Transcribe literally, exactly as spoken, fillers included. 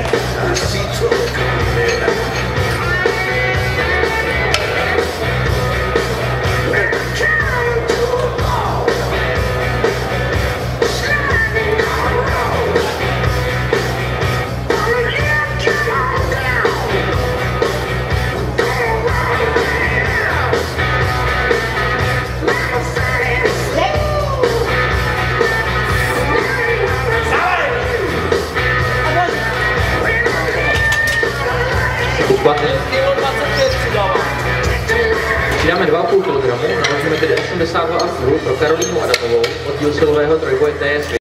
Přidáme dva a půl kilogramu, naložíme tedy osmdesát dva a půl pro Karolínu Adamovou, oddíl silového trojboje T S